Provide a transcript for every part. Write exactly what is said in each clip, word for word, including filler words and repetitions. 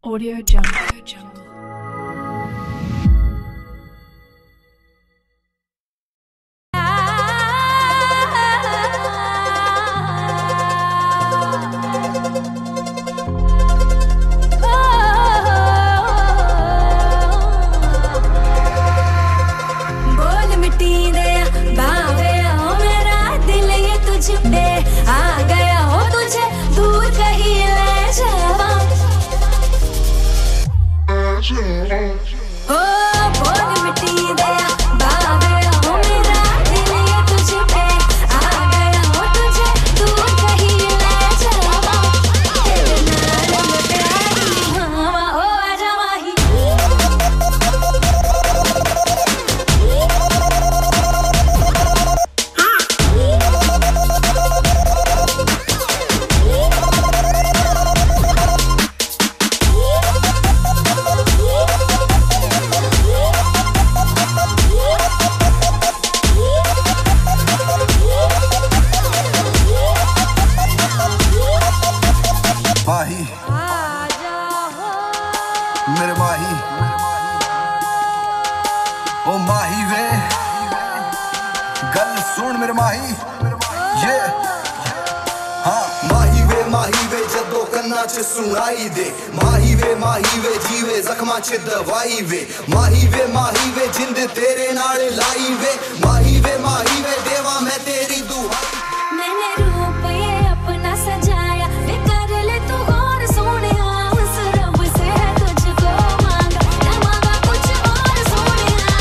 Audio Jungle. मेरे माही ओ माही वे गल सुन मेरे माही ये हाँ माही वे माही वे जदों कन्ना च सुनाई दे माही वे माही वे जीवे जख्मां च दवाई वे माही वे माही वे जिंद तेरे नाल लाई वे माही वे माही वे देवा मैं तेरी दुआ मैंने रूप ये अपना सजाया वे कर ले तू और सोनिया उस रब से है तुझको मांगा ना मांगा कुछ और Sonia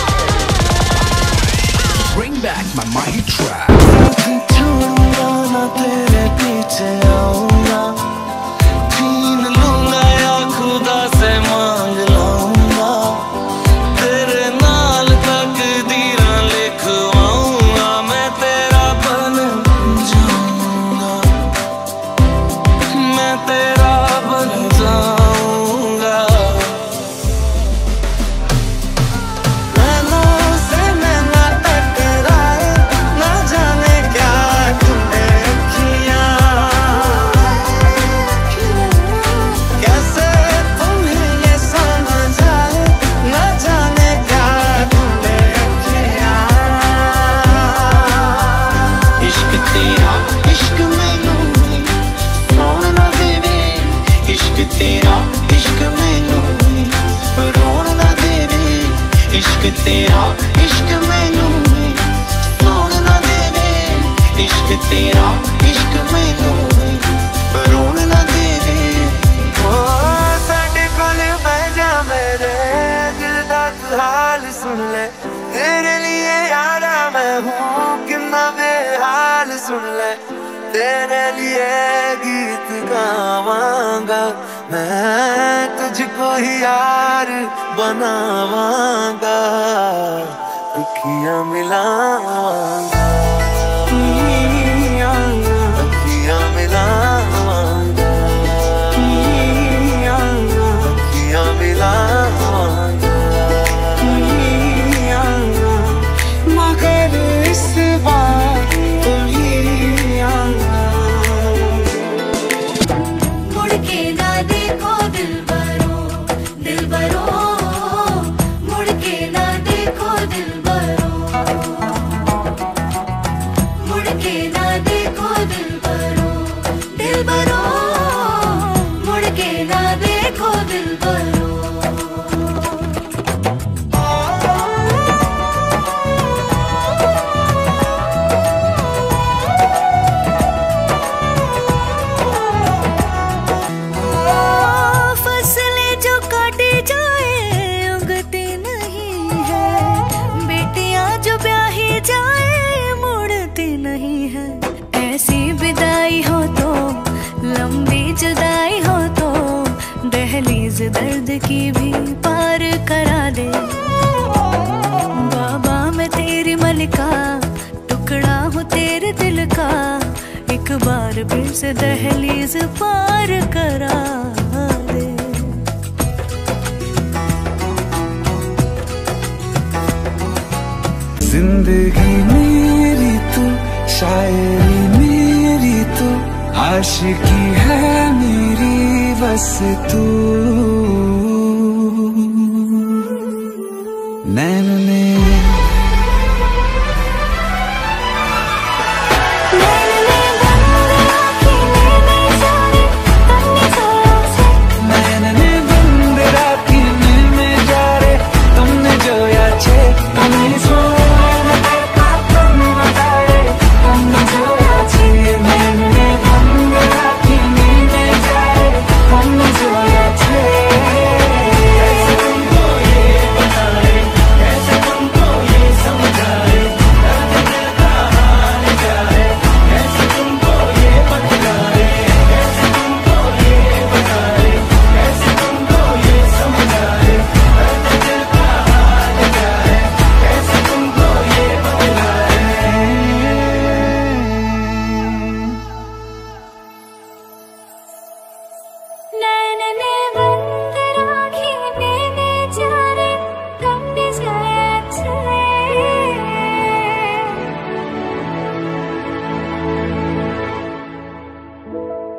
Bring back my Mahi track. छोड़ूंगा ना तेरे पीछे आऊंगा छीन लूंगा या खुदा से मांग लाऊंगा तेरे नाल तकदीरां लिखवाऊंगा मैं तेरा बन जाऊंगा मैं तेरा बन जाऊंगा नैनों से नैना टकराए ना जाने क्या तूने किया कैसे तुम्हें ये समझ आए ना जाने क्या तूने किया इश्क तेरा इश्क मैनू रोन ना देवे इश्क तेरा इश्क मैनू रोन ना देवे इश्क तेरा इश्क मैनू रोन ना देवे इश्क तेरा इश्क मैनू रोन ना देवे ओ साडे कोल बह जा मेरे दिल दा तू हाल सुन ले तेरे लिए यारा मैं हूँ कितना बेहाल सुन ले तेरे लिए गीत गावांगा मैं तुझको ही यार बनावांगा अखियां मिलावांगा अखियां मिलावांगा अखियां मिलावांगा मगर इस बार तुम ही आना मुड़ के ना देखो दिलबरो दिलबरो मुड़ के ना देखो दिलबरो मुड़ के ना देखो दिलबरो दिलबरो मुड़ के ना देखो दिलबरो फसलें जो काटी जाए उगती नहीं है बेटियां जो ब्याही जाए मुड़ती नहीं है ऐसी विदाई हो तो लंबी जुदाई हो तो दहलीज दर्द की भी पार करा दे बाबा मैं तेरी मलिका टुकड़ा हूँ तेरे दिल का एक बार फिर से दहलीज पार करा दे जिंदगी मेरी तू शायरी मेरी तू आशिकी है मेरी बस तू है।